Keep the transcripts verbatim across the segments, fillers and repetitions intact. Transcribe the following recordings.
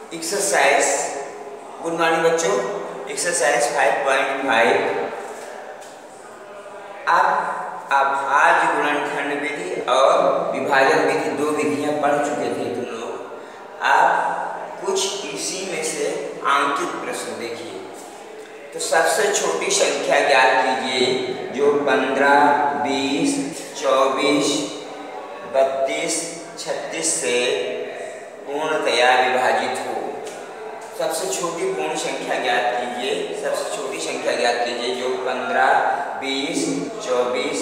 Exercise. Good morning बच्चों। Exercise five point five. अब अभाज्य गुणनखंड विधि और विभाजन विधि दो विधियां पढ़ चुके थे तुम लोग। अब कुछ इसी में से अंकित प्रश्न देखिए। तो सबसे छोटी संख्या ज्ञात कीजिए जो पंद्रह, बीस, चौबीस, बत्तीस, छत्तीस से पूर्णतया विभाजित हो। सबसे छोटी पूर्ण संख्या ज्ञात कीजिए। सबसे छोटी संख्या ज्ञात कीजिए जो पंद्रह, बीस, चौबीस,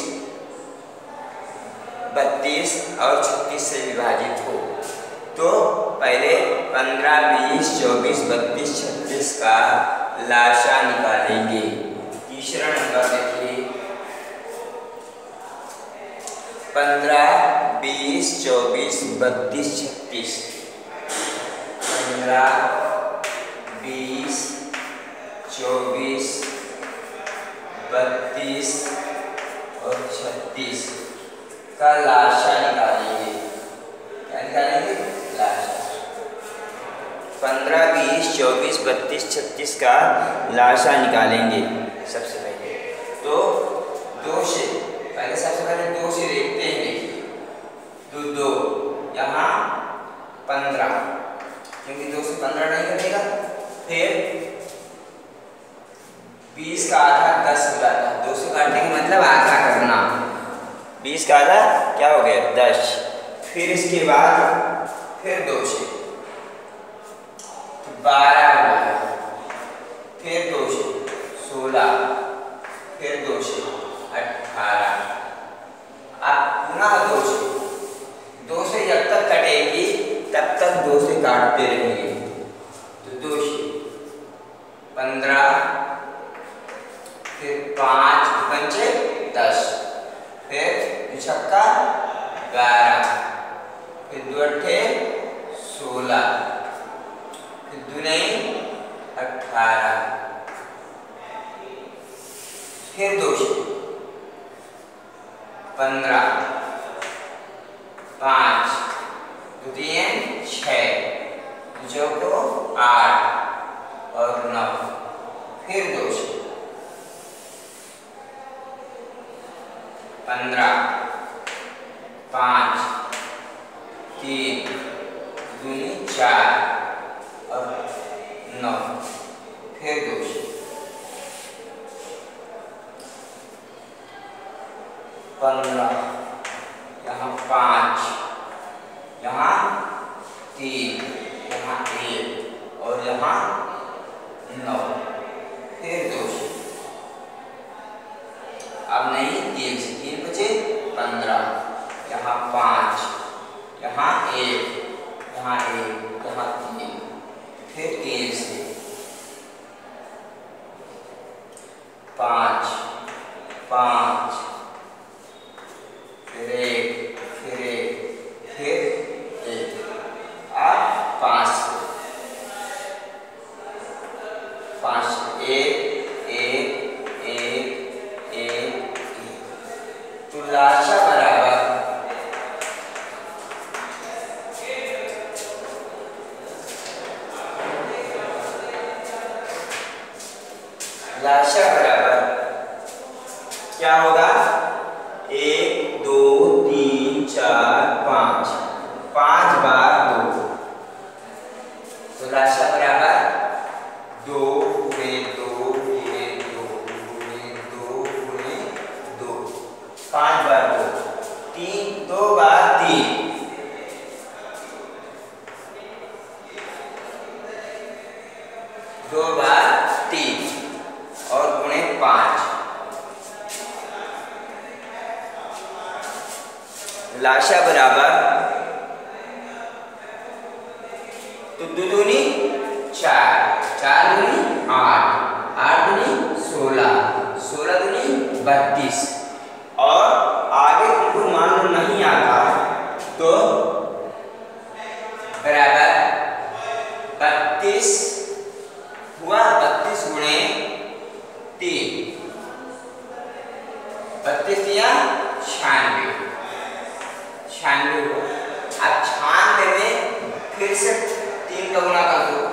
बत्तीस और छत्तीस से विभाजित हो। तो पहले पंद्रह, बीस, चौबीस, बत्तीस, छत्तीस का लाशा निकालेंगे। तीसरा नंबर देखिए, पंद्रह, बीस, चौबीस, बत्तीस, छत्तीस। पंद्रह, बीस, चौबीस, बत्तीस और छत्तीस का लाशा निकालेंगे। क्या निकालेंगे? लाशा। पंद्रह, बीस, चौबीस, बत्तीस, छत्तीस का लाशा निकालेंगे। सबसे पहले तो दो से पहले सबसे पहले दो से देखते हैं। देखिए दो दो यहाँ पंद्रह, क्योंकि दो से पंद्रह नहीं कटेगा। फिर बीस का आधा दस हो जाता है। दो से काटने का मतलब आधा करना। बीस का आधा क्या हो गया? दस। फिर इसके बाद फिर दो से बारह हो गया। फिर दो से सोलह, फिर दो से अठारह। अब पुनः दो से दो से जब तक कटेगी तब तक दो से काटते रहेंगे। तो दो से पंद्रह, फिर पाँच पंचे दस, फिर छक्का बारह, फिर दो अट्ठे सोलह, फिर दो नहीं अठारह, फिर दो से पंद्रह, पाँच, दो तीन छः, जो को आठ और नौ। फिर दो से पंद्रह, पाँच, तीन, दूनी चार और नौ। फिर दो से पंद्रह, यहाँ पाँच, यहाँ तीन, यहाँ एक और यहाँ नौ। फिर दो से अब नहीं तीन से तीन बचे पंद्रह, यहाँ पाँच, यहाँ एक, यहाँ एक, यहाँ तीन। फिर तीन से पाँच, पाँच, फिर एक, फिर एक, फिर एक। अब पाँच से पाँच से एक, एक, एक, एक, एक। तो लाशा बराबर लाशा बराबर क्या होगा? एक, दो, तीन, चार, पाँच। पाँच बार दो। तो लाशा बराबर दो गुणे दो गुणे दो गुणे दो गुणे दो। पाँच बार दो, तीन, दो बार तीन। दो बार तीन और गुणे पाँच। लाशा बराबर तो दो दूनी चार, चार दूनी आठ, आठ दूनी सोलह, सोलह दूनी बत्तीस। और आगे तुमको मान लो नहीं आता तो बराबर बत्तीस हुआ। बत्तीस गुणे तीन, बत्तीस या छियानवे, छियानवे हुआ। अब छियानवे में फिर से तीन का गुणा कर दो।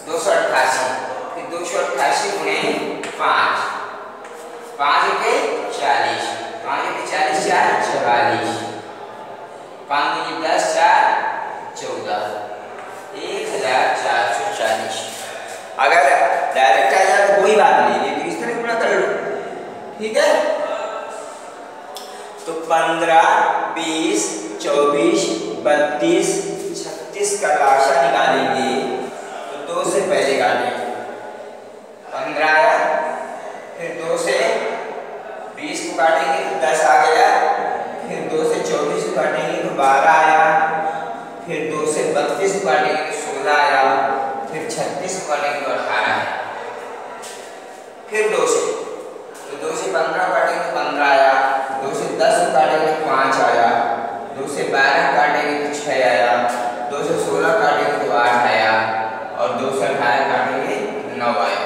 दो सौ अट्ठासी, फिर दो सौ अट्ठासी गुणे पाँच, पाँच के चालीस, पाँच के चालीस चार चवालीस, पाँच गुणे दस चार चौदह, एक हजार चार सौ चालीस। अगर डायरेक्ट आ जाए तो कोई बात नहीं, लेकिन इस तरह गुणा कर लो, ठीक है। तो पंद्रह, बीस, चौबीस, बत्तीस, छत्तीस का लाशा निकालेंगे तो दो से पहले काटेंगे, पंद्रह आया, फिर दो से बीस को काटेंगे तो दस आ गया, फिर दो से चौबीस को काटेंगे तो बारह आया, फिर दो से बत्तीस को काटेंगे तो सोलह आया, फिर छत्तीस को काटेंगे तो अठारह आया, फिर दो से तो दो से पंद्रह काटेंगे तो पंद्रह आया, दो से दस को काटेंगे तो पाँच आया, दो से बारह काटेंगे तो छः आया, दो से सोलह काटेंगे तो आठ आया, और दो से अठारह काटेंगे तो नौ आया।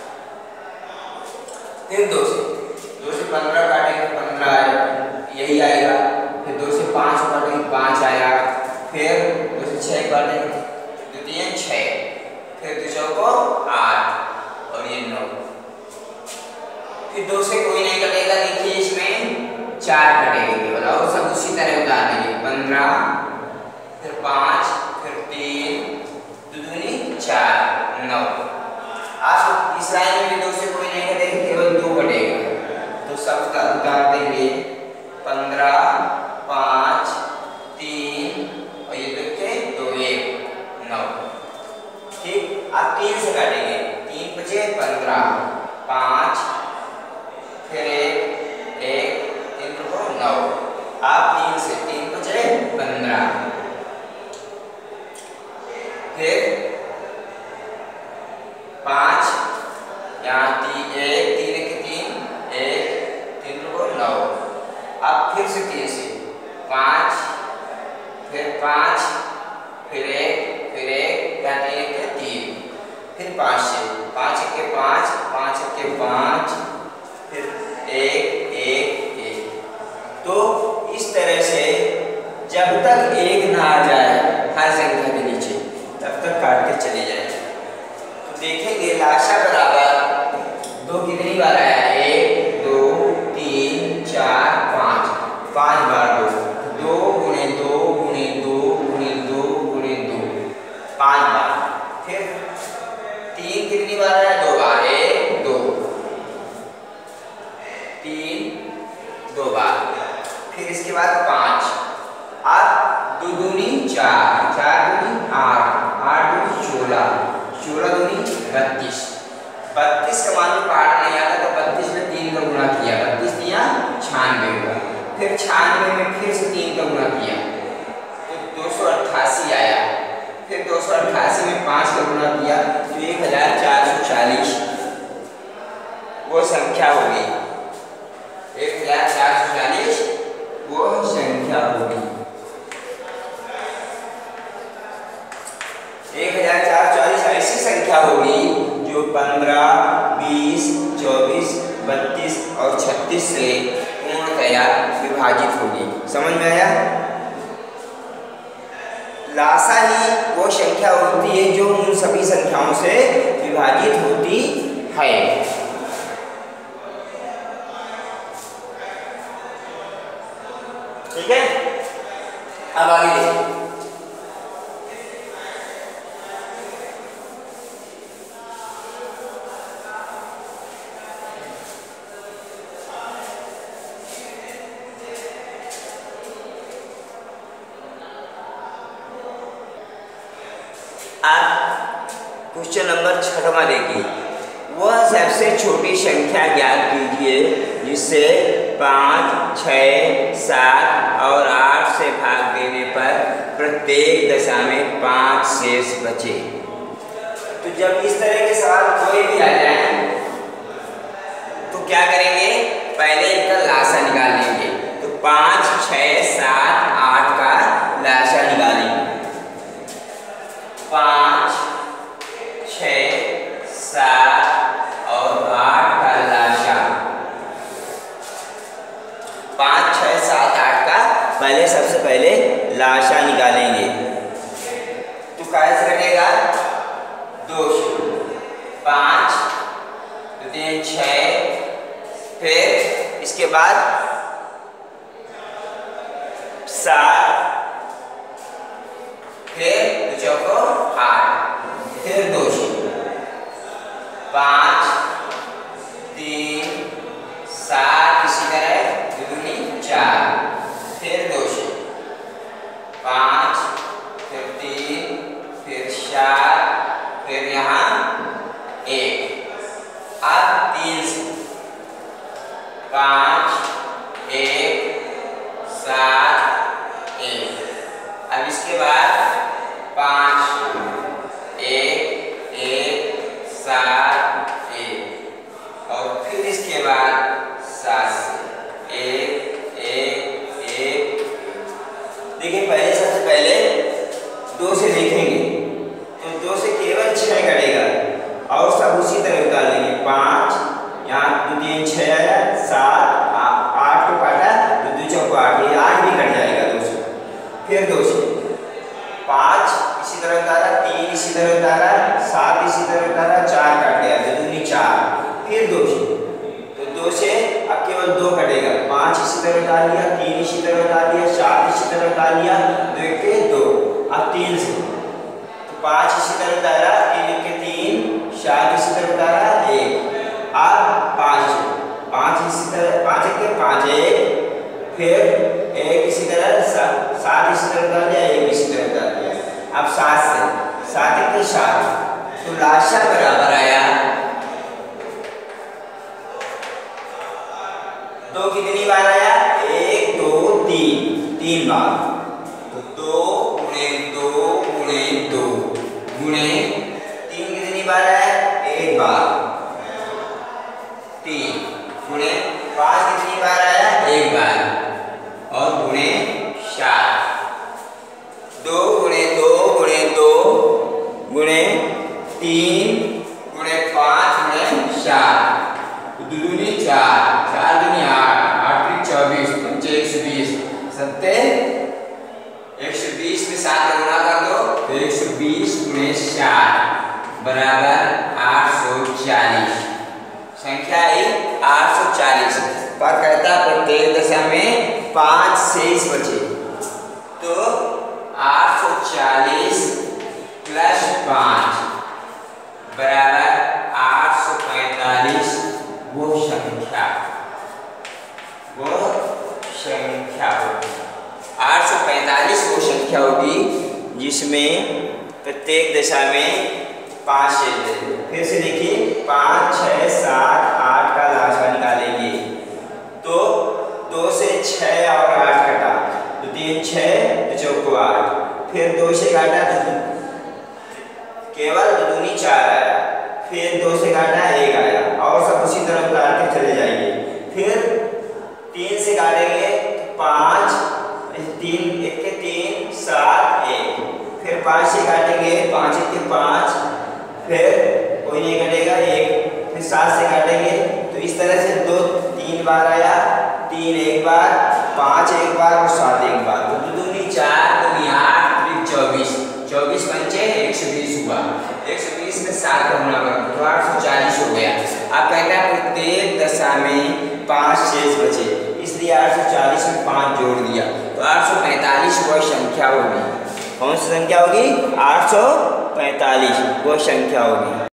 फिर दो से दो से पंद्रह काटेंगे तो पंद्रह आया, यही आएगा, फिर दो से पाँच काटेंगे तो पाँच आया, फिर दो से छः काटेंगे तो तीन छः, फिर दो सौ को आठ और ये नौ, फिर दो से कोई नहीं कटेगा, देखिए इसमें चार कटेंगे केवल, और सब उसी तरह उतार देंगे, पंद्रह, फिर पाँच, फिर तीन, दो दूनी चार, नौ। आप इस लाइन में दो से कोई नहीं कटेगा, केवल दो कटेगा, तो सब उतार देंगे, पंद्रह, पाँच, तीन और ये देखिए दो एक, नौ, ठीक। आप तीन से काटेंगे, तीन बचे पंद्रह, पाँच, फिर एक, एक, तीन को नौ, आप तीन से तीन बचे पंद्रह, फिर पाँच, यहाँ तीन, एक, तीन के तीन, एक, तीन को नौ, आप फिर से तीन से पाँच, फिर पाँच, फिर एक, फिर एक, क्या तीन के तीन, फिर पाँच से पाँच के पाँच, पाँच के पाँच, फिर एक, एक, एक। तो इस तरह से जब तक एक ना आ जाए हर संख्या के नीचे, तब तक काटते चले जाए। तो देखेंगे लाशा बराबर दो कितनी बार आया, एक, दो, तीन, चार, पाँच, पाँच बार दो, दो गुणे दो गुणे दो गुणे दो गुणे दो, पाँच बार। फिर तीन कितनी बार आया, दो बार, एक, दो, तीन, दो बार। फिर इसके बाद पाँच, आठ दो दूनी चार, चार दूनी आठ, आठ दूनी सोलह, सोलह दूनी बत्तीस, बत्तीस का मान में पाठ नहीं आता तो बत्तीस में तीन का गुणा किया, बत्तीस दिया छियानवे हुआ, फिर छियानवे में फिर से तीन का गुणा किया तो दो सौ अट्ठासी आया, फिर दो सौ अट्ठासी में पाँच का गुणा किया तो एक हजार चार सौ चालीस वो संख्या होगी, एक हजार चार सौ चालीस वो संख्या होगी। एक हजार चार सौ चालीस ऐसी संख्या होगी जो पंद्रह, बीस, चौबीस, बत्तीस और छत्तीस से पूर्णतया विभाजित होगी। समझ में आया? लाशा ही वो संख्या होती है जो उन सभी संख्याओं से विभाजित होती है। ठीक है, अब आगे देखिए। आप क्वेश्चन नंबर छठवां देखिए, वह सबसे छोटी संख्या ज्ञात कीजिए जिससे पाँच, छः, सात और आठ से भाग देने पर प्रत्येक दशा में पाँच शेष बचे। तो जब इस तरह के सवाल कोई भी आ जाए तो क्या करेंगे, पहले इनका लाशा निकाल लेंगे। तो पाँच, छः, सात, आठ का लाशा निकालेंगे। पाँच, छः, सात और आठ का लाशा, पाँच, छः, सात, आठ का पहले सबसे पहले लाशा निकालेंगे। तो कैसे कटेगा, दो से तीन छः, फिर इसके बाद सात, फिर दो चौको आठ, फिर दो पाँच, तीन, सात, इसी तरह दूनी चार, फिर दो पाँच, फिर तीन, फिर चार, फिर यहाँ एक। अब तीन से पाँच, एक, सात, एक। अब इसके बाद पाँच, एक, एक, सात, एक, और फिर इसके बाद सात से एक, एक, एक। देखिए पहले सबसे पहले दो से देखेंगे तो दो से केवल छः कटेगा और सब उसी तरह उतार लेंगे। पाँच, यहाँ दो तीन छः आया, सात, आठ को काटा तो दो चौको आठ, ये आठ भी कट जाएगा दो से। फिर दो से पाँच इसी तरह उतारा, तीन इसी तरह उतारा, सात इसी तरह उतारा, चार कट गया, दो दूनी चार। फिर दो से तो दो से अब केवल दो कटेगा, पाँच इसी तरह उतार लिया, तीन इसी तरह उतार लिया, सात इसी तरह उतार लिया, दो एक के दो। अब तीन से तो पाँच इसी तरह उतारा, तीन एक के तीन, सात इसी तरह उतारा, एक। अब पाँच पाँच इसी तरह, पाँच एक के पाँच, एक, फिर एक इसी तरह, सात इसी तरह उतार लिया, एक इसी तरह उतार लिया। अब सात से सात एक के सात, तो लाशा बराबर आया दो। कितनी बार आया? एक, दो, तीन, तीन बार। तो दो गुणे दो गुणे दो गुणे तीन कितनी बार आया? एक बार। तीन गुणे पाँच कितनी बार आया? एक बार। और गुणे सात, दो गुणे दो गुणे दो गुणे तीन गुणे पाँच गुणे सात, दूनी चार, चार दूनी आठ, आठ तीन चौबीस, पंचे एक सौ बीस, सत्ते एक सौ बीस में सात का गुणा कर दो तो एक सौ बीस गुणे सात बराबर आठ सौ चालीस। संख्या आई आठ सौ चालीस। पर कहता प्रत्येक दशा में पाँच शेष बचे, तो आठ सौ चालीस प्लस पाँच बराबर आठ सौ पैंतालीस। वो संख्या वो संख्या होगी आठ सौ पैंतालीस। वो संख्या होगी जिसमें प्रत्येक दशा में पाँच शेष। फिर से देखिए, पाँच, छः, सात, आठ का लाशा निकालेंगे तो दो से छः और आठ कटा तो तीन छः, दो चौको आठ, फिर दो से काटा तो केवल दूनी चार आया, फिर दो से काटा एक आया, और सब उसी तरह उतारते चले जाएंगे। फिर तीन से काटेंगे तो पाँच, तीन एक के तीन, सात, एक, फिर पाँच से काटेंगे, पाँच एक के पाँच, फिर कोई नहीं कटेगा एक, फिर सात से काटेंगे तो इस तरह से दो तीन बार आया, तीन एक बार, पाँच एक बार और सात एक बार। तो दूनी चार, दूनी आठ, फिर चौबीस, चौबीस पंचे एक सौ बीस हुआ, एक सौ बीस में सात का गुणा करो तो आठ सौ चालीस हो गया। अब कहता है प्रत्येक दशा में पाँच शेष बचे, इसलिए आठ सौ चालीस में पाँच जोड़ दिया तो आठ सौ पैंतालीस वह संख्या होगी। कौन सी संख्या होगी? आठ सौ पैंतालीस वो संख्या होगी।